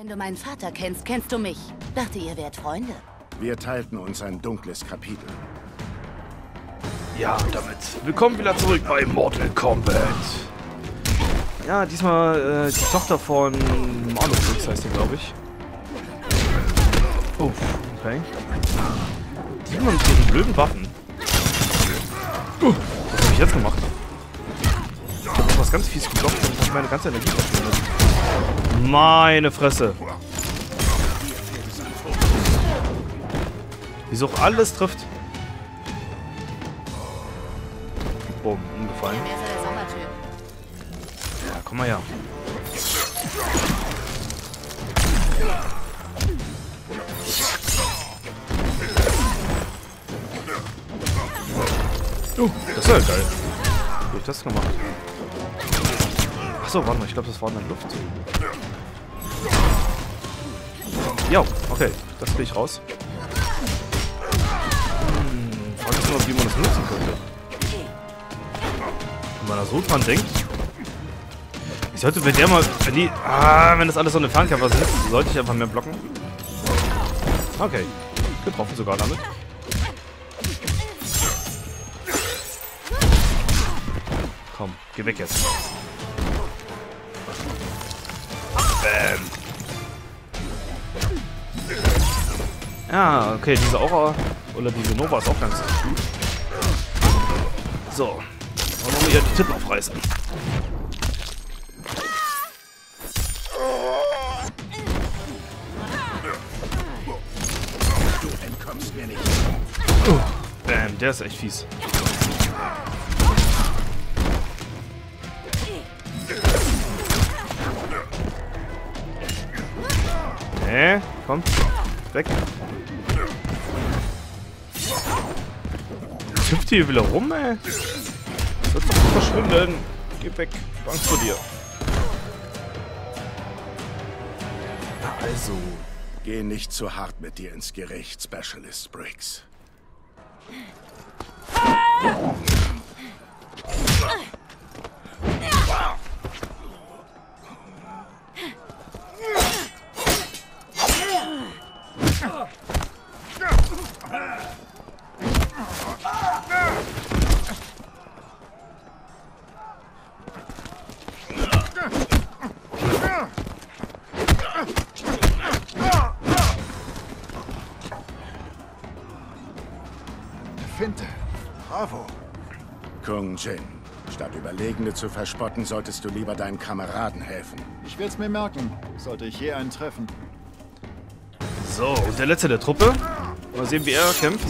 Wenn du meinen Vater kennst, kennst du mich. Dachte, ihr wärt Freunde. Wir teilten uns ein dunkles Kapitel. Ja, und damit willkommen wieder zurück bei Mortal Kombat. Ja, diesmal die Tochter von Marlon heißt die, glaube ich. Oh, okay. Die haben mit ihren blöden Waffen. Was habe ich jetzt gemacht? Ich habe was ganz fies geblockt und habe meine ganze Energie verschwendet. Meine Fresse. Wieso auch alles trifft. Boom, umgefallen. Ja, komm mal her. Das ist ja geil. Wie hab ich das gemacht? Achso, warte mal, ich glaube, das war in der Luft. Ja, okay, das kriege ich raus. Frage ist nur, wie man das nutzen könnte. Wenn man da so dran denkt. Ich sollte, wenn der mal, wenn das alles so eine Fernkämpfer sind, sollte ich einfach mehr blocken. Okay, getroffen sogar damit. Komm, geh weg jetzt. Bam. Ja, okay, diese Aura oder diese Nova ist auch ganz gut. So, wollen wir hier die Tippen aufreißen. Du entkommst mir nicht. Bam, der ist echt fies. Komm, weg. Was hüpft hier wieder rum, ey? Das wird doch verschwinden. Geh weg, ich hab Angst vor dir. Also. Geh nicht zu hart mit dir ins Gericht, Specialist Briggs. Finte. Bravo. Kung Jin, statt Überlegene zu verspotten, solltest du lieber deinen Kameraden helfen. Ich werde es mir merken, sollte ich je einen treffen. So, und der letzte der Truppe. Mal sehen, wie er kämpft.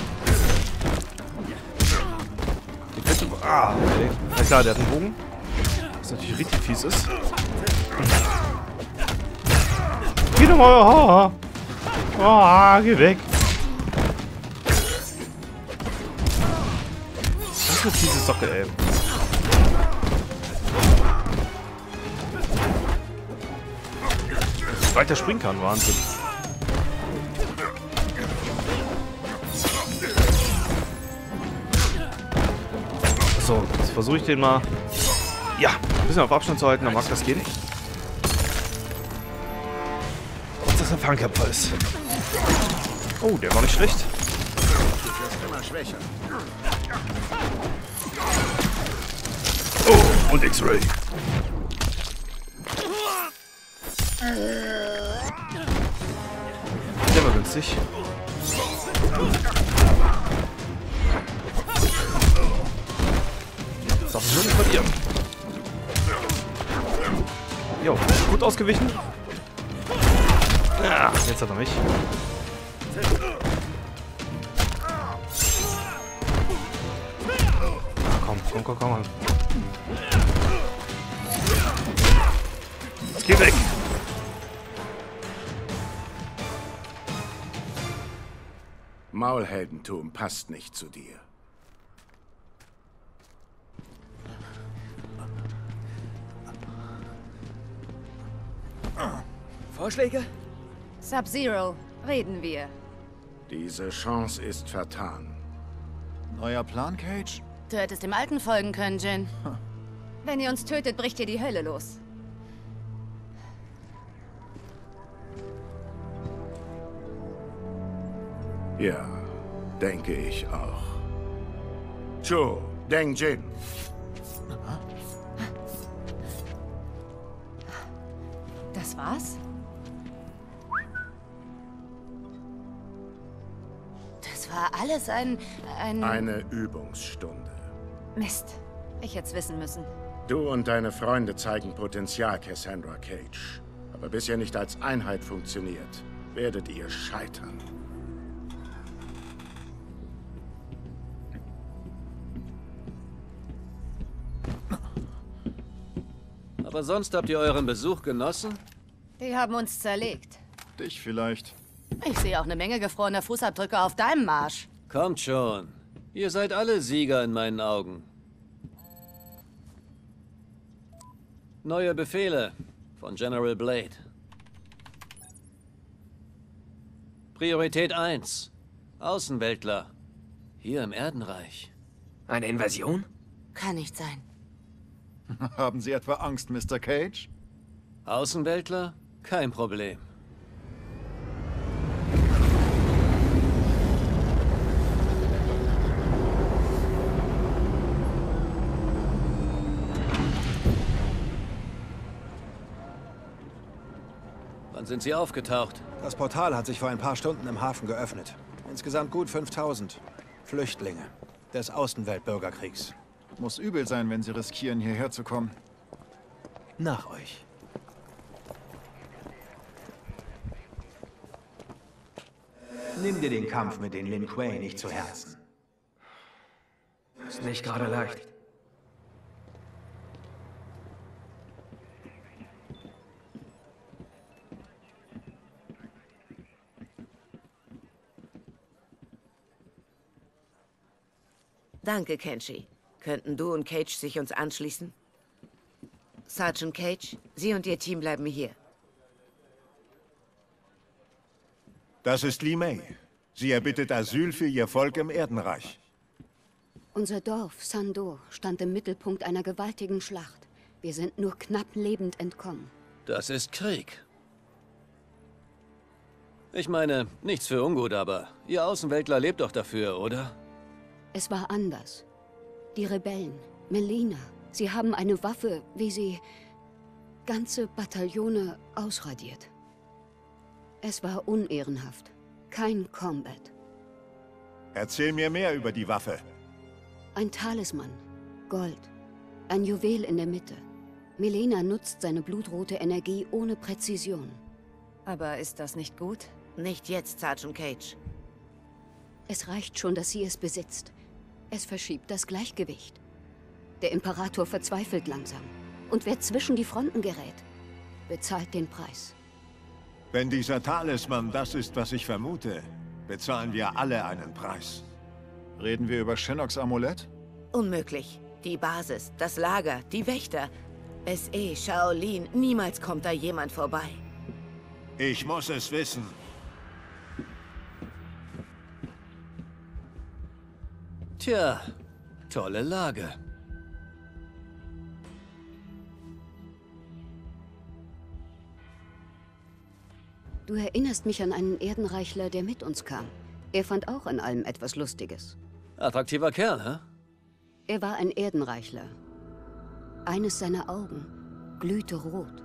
Okay. Na klar, der hat einen Bogen. Was natürlich richtig fies ist. Geh doch mal. Geh weg. Das ist eine fiese Socke, ey. Wie weit der springen kann, Wahnsinn. So, jetzt versuche ich den mal. Ja, ein bisschen auf Abstand zu halten, dann mag das gehen. Dass das ein Fernkämpfer ist. Oh, der war nicht schlecht. Du wirst immer schwächer. Oh, und X-Ray. Der war günstig. Das darf ich nur nicht verlieren. Jo, gut ausgewichen. Ja, jetzt hat er mich. Komm. Jetzt geh weg. Maulheldentum passt nicht zu dir. Vorschläge? Sub-Zero, reden wir. Diese Chance ist vertan. Neuer Plan, Cage? Du hättest dem Alten folgen können, Jin. Wenn ihr uns tötet, bricht ihr die Hölle los. Ja, denke ich auch. Chu, Deng Jin. Das war's? Das war alles Eine Übungsstunde. Mist. Ich hätte es wissen müssen. Du und deine Freunde zeigen Potenzial, Cassandra Cage. Aber bis ihr nicht als Einheit funktioniert, werdet ihr scheitern. Aber sonst habt ihr euren Besuch genossen? Die haben uns zerlegt. Dich vielleicht. Ich sehe auch eine Menge gefrorener Fußabdrücke auf deinem Marsch. Kommt schon. Ihr seid alle Sieger in meinen Augen. Neue Befehle von General Blade. Priorität 1. Außenweltler. Hier im Erdenreich. Eine Invasion? Kann nicht sein. Haben Sie etwa Angst, Mr. Cage? Außenweltler? Kein Problem. Wann sind Sie aufgetaucht? Das Portal hat sich vor ein paar Stunden im Hafen geöffnet. Insgesamt gut 5000 Flüchtlinge des Außenweltbürgerkriegs. Muss übel sein, wenn Sie riskieren, hierher zu kommen. Nach euch. Nimm dir den Kampf mit den Lin Kuei nicht zu Herzen. Ist nicht gerade leicht. Danke, Kenshi. Könnten du und Cage sich uns anschließen? Sergeant Cage, Sie und Ihr Team bleiben hier. Das ist Li Mei. Sie erbittet Asyl für ihr Volk im Erdenreich. Unser Dorf, Sando, stand im Mittelpunkt einer gewaltigen Schlacht. Wir sind nur knapp lebend entkommen. Das ist Krieg. Ich meine, nichts für ungut, aber ihr Außenweltler lebt doch dafür, oder? Es war anders. Die Rebellen, Melina, sie haben eine Waffe, wie sie ganze Bataillone ausradiert. Es war unehrenhaft. Kein Combat. Erzähl mir mehr über die Waffe. Ein Talisman. Gold. Ein Juwel in der Mitte. Melina nutzt seine blutrote Energie ohne Präzision. Aber ist das nicht gut? Nicht jetzt, Sergeant Cage. Es reicht schon, dass sie es besitzt. Es verschiebt das Gleichgewicht. Der Imperator verzweifelt langsam. Und wer zwischen die Fronten gerät, bezahlt den Preis. Wenn dieser Talisman das ist, was ich vermute, bezahlen wir alle einen Preis. Reden wir über Shinnocks Amulett? Unmöglich. Die Basis, das Lager, die Wächter. SE, Shaolin, niemals kommt da jemand vorbei. Ich muss es wissen. Tja, tolle Lage. Du erinnerst mich an einen Erdenreichler, der mit uns kam. Er fand auch an allem etwas Lustiges. Attraktiver Kerl, hä? Er war ein Erdenreichler. Eines seiner Augen glühte rot.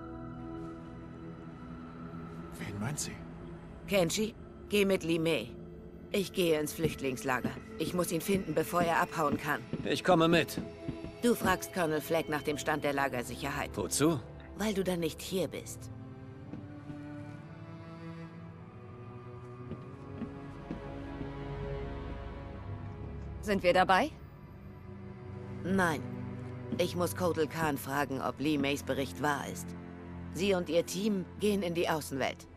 Wen meint sie? Kenshi, geh mit Li Mei. Ich gehe ins Flüchtlingslager. Ich muss ihn finden, bevor er abhauen kann. Ich komme mit. Du fragst Colonel Flagg nach dem Stand der Lagersicherheit. Wozu? Weil du dann nicht hier bist. Sind wir dabei? Nein. Ich muss Kotal Khan fragen, ob Li Meis Bericht wahr ist. Sie und ihr Team gehen in die Außenwelt.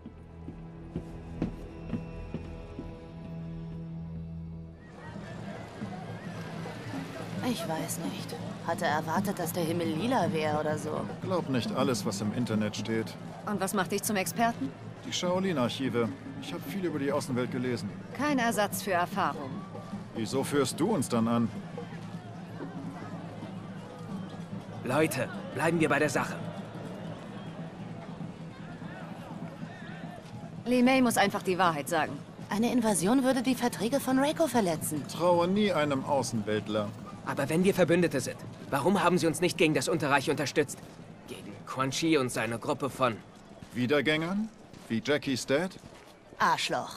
Ich weiß nicht. Hatte erwartet, dass der Himmel lila wäre oder so. Glaub nicht alles, was im Internet steht. Und was macht dich zum Experten? Die Shaolin-Archive. Ich habe viel über die Außenwelt gelesen. Kein Ersatz für Erfahrung. Wieso führst du uns dann an? Leute, bleiben wir bei der Sache. Li Mei muss einfach die Wahrheit sagen. Eine Invasion würde die Verträge von Reiko verletzen. Traue nie einem Außenweltler. Aber wenn wir Verbündete sind, warum haben sie uns nicht gegen das Unterreich unterstützt? Gegen Quan Chi und seine Gruppe von... Wiedergängern? Wie Jackie's Dad? Arschloch.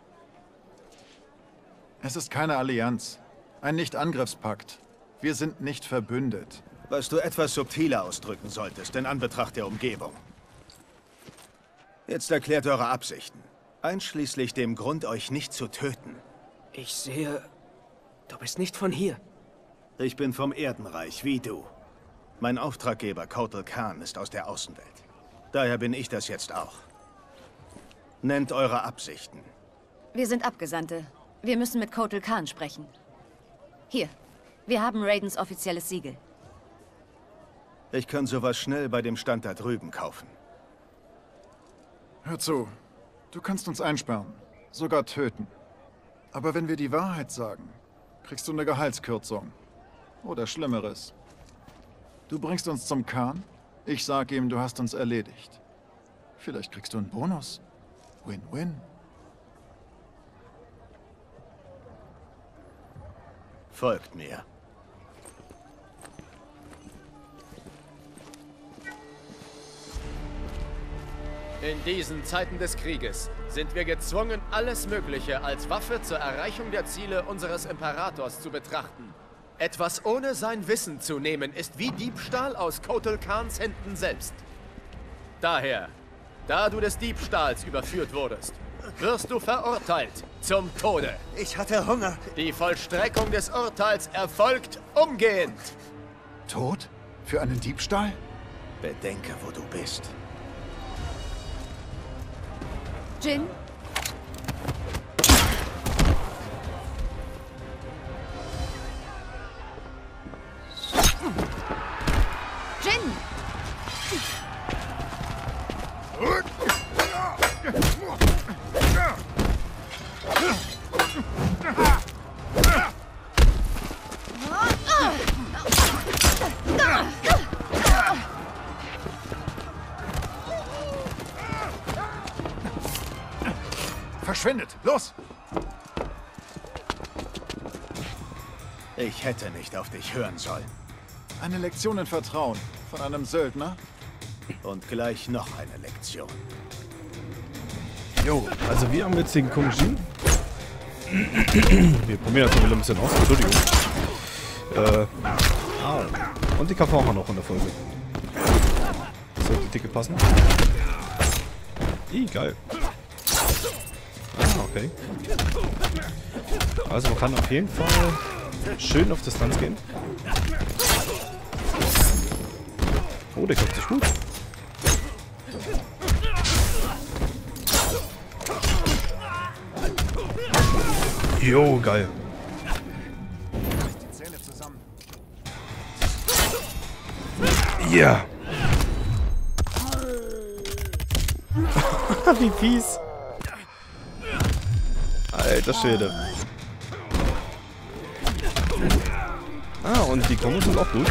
Es ist keine Allianz. Ein Nicht-Angriffspakt. Wir sind nicht verbündet. Was du etwas subtiler ausdrücken solltest, in Anbetracht der Umgebung. Jetzt erklärt eure Absichten. Einschließlich dem Grund, euch nicht zu töten. Ich sehe... Du bist nicht von hier. Ich bin vom Erdenreich, wie du. Mein Auftraggeber, Kotal Khan, ist aus der Außenwelt. Daher bin ich das jetzt auch. Nennt eure Absichten. Wir sind Abgesandte. Wir müssen mit Kotal Khan sprechen. Hier, wir haben Raidens offizielles Siegel. Ich kann sowas schnell bei dem Stand da drüben kaufen. Hör zu. Du kannst uns einsperren. Sogar töten. Aber wenn wir die Wahrheit sagen, kriegst du eine Gehaltskürzung. Oder Schlimmeres. Du bringst uns zum Khan, ich sag ihm, du hast uns erledigt. Vielleicht kriegst du einen Bonus. Win-win. Folgt mir. In diesen Zeiten des Krieges sind wir gezwungen, alles Mögliche als Waffe zur Erreichung der Ziele unseres Imperators zu betrachten. Etwas ohne sein Wissen zu nehmen, ist wie Diebstahl aus Kotal Khans Händen selbst. Daher, da du des Diebstahls überführt wurdest, wirst du verurteilt zum Tode. Ich hatte Hunger. Die Vollstreckung des Urteils erfolgt umgehend. Tod? Für einen Diebstahl? Bedenke, wo du bist. Jin? Jin! Verschwindet! Los! Ich hätte nicht auf dich hören sollen. Eine Lektion in Vertrauen von einem Söldner. Und gleich noch eine Lektion. Jo, also wir haben jetzt den Kung Jin. Wir probieren das mal wieder ein bisschen aus. Entschuldigung. Und die KV haben wir noch in der Folge. Das sollte dicke passen. Geil. Okay. Also man kann auf jeden Fall schön auf Distanz gehen. Oh, der kommt sich gut. Jo, geil. Ja. Wie fies. Alter Schwede. Und die Kombos sind auch gut.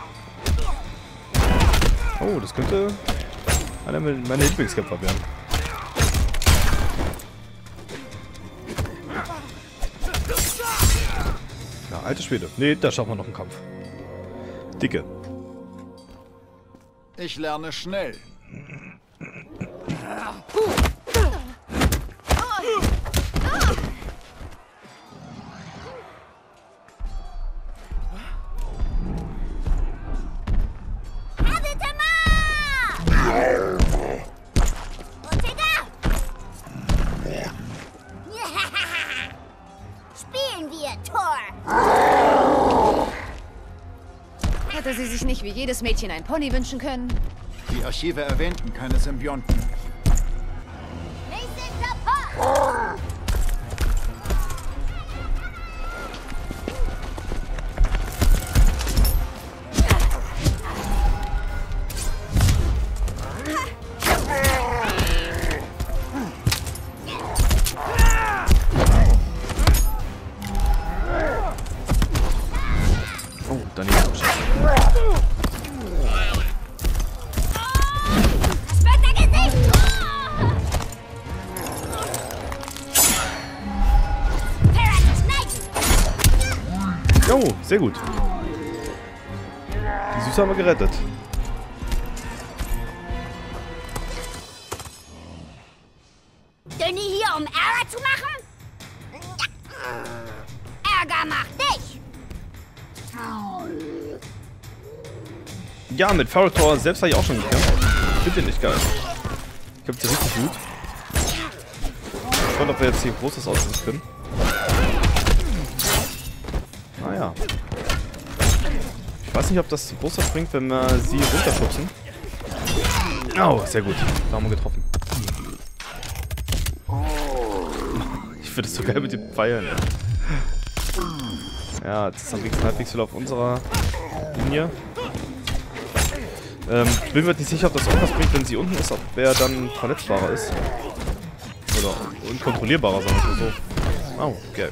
Oh, das könnte einer meiner Lieblingskämpfer werden. Ja, alte Schwede. Nee, da schaffen wir noch einen Kampf. Dicke. Ich lerne schnell. Spielen wir, Thor! Hätte sie sich nicht wie jedes Mädchen ein Pony wünschen können? Die Archive erwähnten keine Symbionten. Wir sind kaputt! Oh, daneben. Das wird der Gesicht! Oh, sehr gut. Die Süße haben wir gerettet. Denn hier, um Ärger zu machen? Ärger macht dich! Ja, mit Ferrotor selbst habe ich auch schon gekämpft. Ich finde den nicht geil. Ich glaube, der richtig gut. Schauen, ob wir jetzt hier Großes aussetzen können. Naja. Ich weiß nicht, ob das zu groß bringt, wenn wir sie runterschubsen. Oh, sehr gut. Da haben wir getroffen. Ich finde das so geil mit den Pfeilen. Ja, jetzt ist am wenigsten halbwegs viel auf unserer Linie. Ich bin mir nicht sicher, ob das auch was bringt, wenn sie unten ist, ob wer dann verletzbarer ist. Oder unkontrollierbarer, sagen wir so. Oh, geil.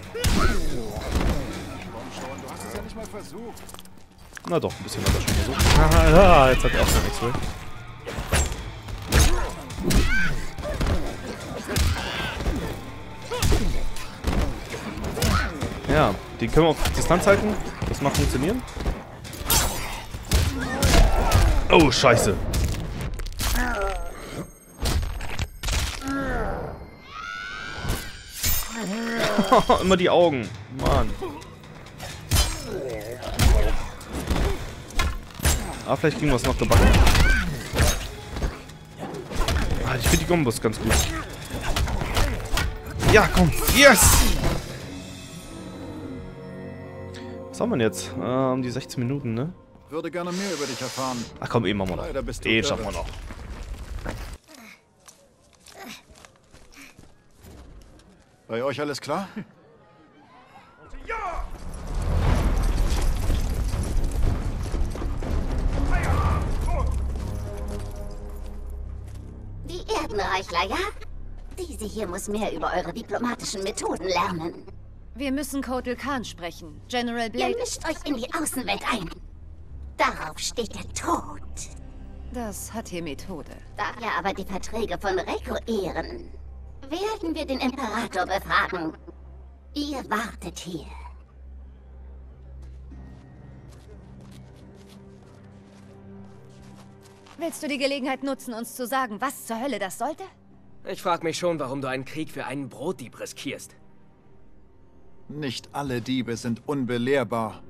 Na doch, ein bisschen hat er schon versucht. Haha, jetzt hat er auch noch X-Ray. Ja, den können wir auf Distanz halten. Das mag funktionieren. Oh, scheiße. Immer die Augen. Mann. Ah, vielleicht kriegen wir es noch gebacken. Ah, ich finde die Kombos ganz gut. Ja, komm. Yes! Was haben wir jetzt? Die 16 Minuten, ne? Würde gerne mehr über dich erfahren. Ach komm, machen wir noch. Schaffen wir noch. Bei euch alles klar? Ja! Die Erdenreichler, ja? Diese hier muss mehr über eure diplomatischen Methoden lernen. Wir müssen Kotal Khan sprechen. General Blade... Ihr mischt euch in die Außenwelt ein. Darauf steht der Tod. Das hat hier Methode. Da wir aber die Verträge von Reiko ehren, werden wir den Imperator befragen. Ihr wartet hier. Willst du die Gelegenheit nutzen, uns zu sagen, was zur Hölle das sollte? Ich frage mich schon, warum du einen Krieg für einen Brotdieb riskierst. Nicht alle Diebe sind unbelehrbar.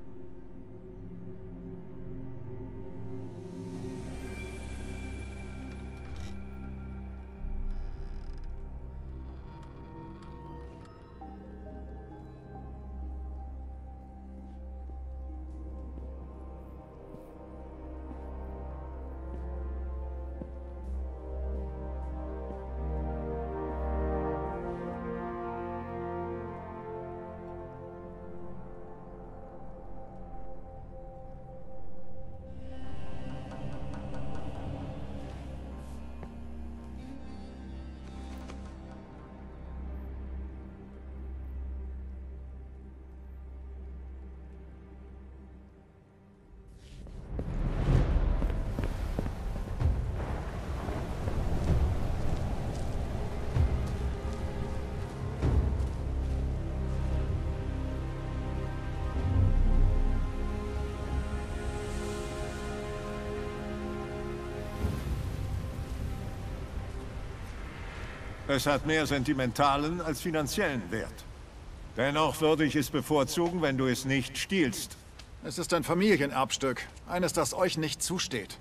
Es hat mehr sentimentalen als finanziellen Wert. Dennoch würde ich es bevorzugen, wenn du es nicht stiehlst. Es ist ein Familienerbstück. Eines, das euch nicht zusteht.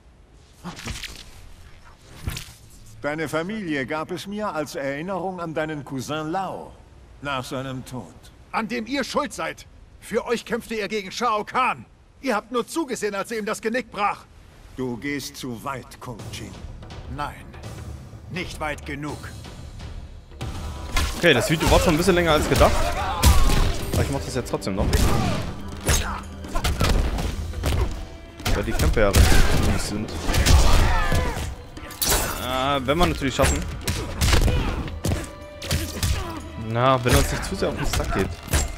Deine Familie gab es mir als Erinnerung an deinen Cousin Lao. Nach seinem Tod. An dem ihr schuld seid. Für euch kämpfte er gegen Shao Kahn. Ihr habt nur zugesehen, als er ihm das Genick brach. Du gehst zu weit, Kung Jin. Nein, nicht weit genug. Okay, das Video war schon ein bisschen länger als gedacht. Aber ich mache das jetzt trotzdem noch. Weil die Kämpfe ja recht sind. Wenn wir natürlich schaffen. Na, wenn er uns nicht zu sehr auf den Sack geht.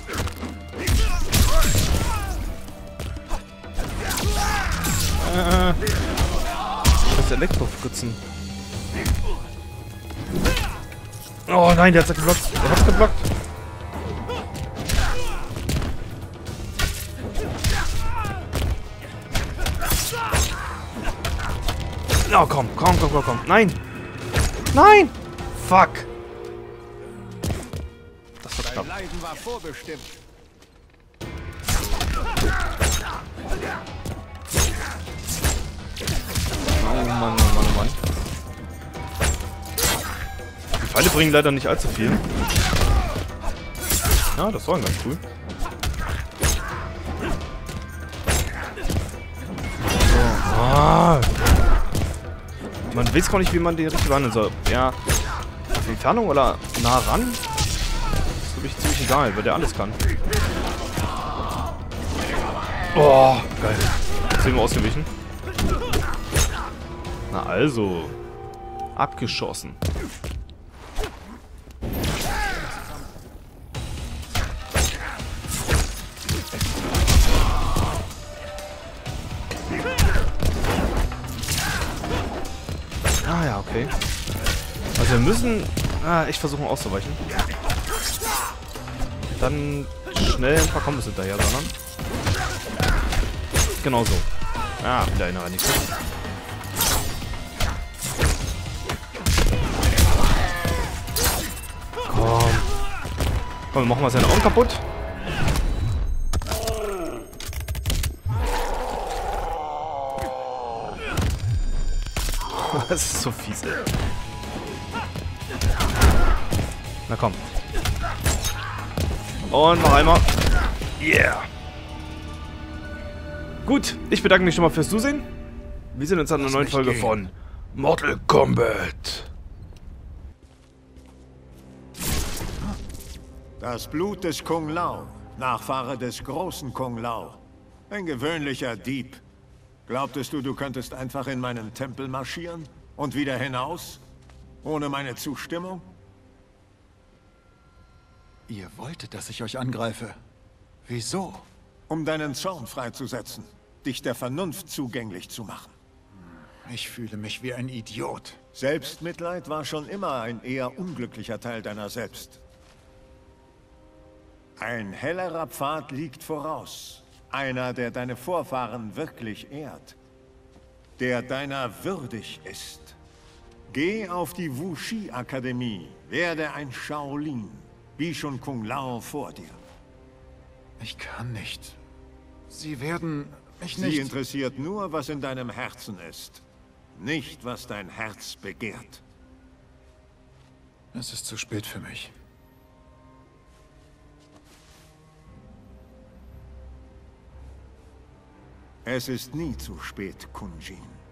Das Elektrofritzen. Oh nein, der hat's geblockt. Der hat's geblockt. Oh, komm. Nein. Nein. Fuck. Das wird knapp. Dein Leiden war vorbestimmt. Oh Mann. Die Pfeile bringen leider nicht allzu viel. Ja, das war ganz cool. Ah. Man weiß gar nicht, wie man den richtig behandeln soll. Ja, auf Entfernung oder nah ran? Das ist, glaube ich, ziemlich egal, weil der alles kann. Oh, geil. Jetzt sind wir ausgewichen. Na also. Abgeschossen. Ah ja, okay. Also wir müssen echt versuchen auszuweichen. Dann schnell ein paar Kombos hinterher, sondern. Genau so. Ah, wieder einer nicht. Komm, machen wir seine Augen kaputt. Das ist so fies, ey. Na komm. Und noch einmal. Yeah. Gut, ich bedanke mich schon mal fürs Zusehen. Wir sehen uns an einer neuen Folge von Mortal Kombat. Das Blut des Kung Lao, Nachfahre des großen Kung Lao. Ein gewöhnlicher Dieb. Glaubtest du, du könntest einfach in meinen Tempel marschieren und wieder hinaus? Ohne meine Zustimmung? Ihr wolltet, dass ich euch angreife. Wieso? Um deinen Zorn freizusetzen, dich der Vernunft zugänglich zu machen. Ich fühle mich wie ein Idiot. Selbstmitleid war schon immer ein eher unglücklicher Teil deiner selbst. Ein hellerer Pfad liegt voraus. Einer, der deine Vorfahren wirklich ehrt. Der deiner würdig ist. Geh auf die Wuxi-Akademie. Werde ein Shaolin. Wie schon Kung Lao vor dir. Ich kann nicht. Sie werden mich nicht... Sie interessiert nur, was in deinem Herzen ist. Nicht, was dein Herz begehrt. Es ist zu spät für mich. Es ist nie zu spät, Kun Jin.